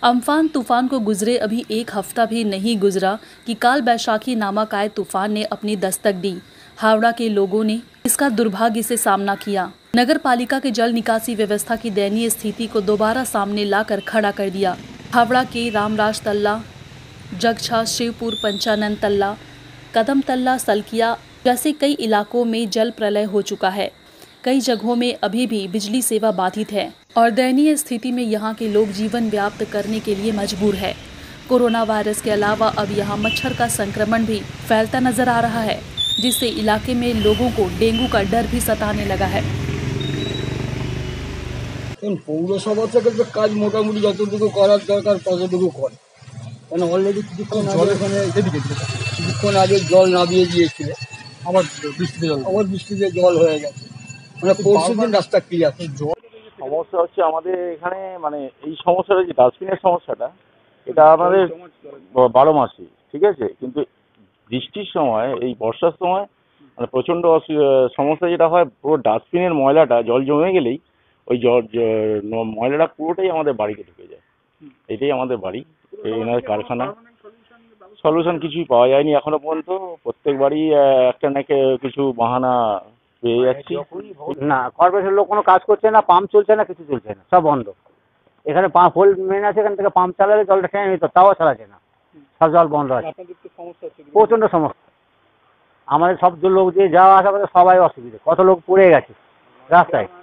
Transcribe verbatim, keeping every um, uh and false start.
Amphan तूफान को गुजरे अभी एक हफ्ता भी नहीं गुजरा कि काल बैशाखी नामक आए तूफान ने अपनी दस्तक दी। हावड़ा के लोगों ने इसका दुर्भाग्य से सामना किया। नगर पालिका के जल निकासी व्यवस्था की दयनीय स्थिति को दोबारा सामने लाकर खड़ा कर दिया। हावड़ा के रामराज तल्ला, जगछा, शिवपुर, पंचानन तल्ला, कदम तल्ला, सलकिया जैसे कई इलाकों में जल प्रलय हो चुका है। कई जगहों में अभी भी बिजली सेवा बाधित है और दयनीय स्थिति में यहाँ के लोग जीवन व्याप्त करने के लिए मजबूर है। कोरोना वायरस के अलावा अब यहाँ मच्छर का संक्रमण भी फैलता नजर आ रहा है, जिससे इलाके में लोगों को डेंगू का डर भी सताने लगा है। পৌরসভা থেকে তো কাজ মোটামুটি যতটুকু করার দরকার ততটুকু করে, কারণ অলরেডি কিছুক্ষণ আগে ওখানে কিছুক্ষণ আগে জল নামিয়ে দিয়েছিল, আবার বৃষ্টিতে জল আবার বৃষ্টিতে জল হয়ে গেছে, মানে পরশু দিন রাস্তা ক্লিয়ার। সমস্যা হচ্ছে আমাদের এখানে, মানে এই সমস্যাটা যে ডাস্টবিনের সমস্যাটা, এটা আমাদের বারো মাসই ঠিক আছে, কিন্তু বৃষ্টির সময় এই বর্ষার সময় মানে প্রচণ্ড সমস্যা যেটা হয়, পুরো ডাস্টবিনের ময়লাটা জল জমে গেলেই ওই জল ময়লাটা পুরোটাই আমাদের বাড়িতে ঢুকে যায়। এটাই আমাদের বাড়ি, এনার কারখানা। সলিউশন কিছুই পাওয়া যায়নি এখনো পর্যন্ত। প্রত্যেকবারই একটা না কিছু বাহানা পেয়ে যাচ্ছি। না, কর্পোরেশনের লোক কোনো কাজ করছে না, পাম্প চলছে না, কিছু চলছে না, সব বন্ধ। এখানে পাম্প হোল মেন আছে, এখান থেকে পাম্প চালালে জলটা টেনে নিত, তাও চালাচ্ছে না, সব জল বন্ধ আছে। প্রচণ্ড সমস্যা। আমাদের সব লোক দিয়ে যাওয়া আসা করে সবাই অসুবিধা, কত লোক পড়ে গেছে রাস্তায়।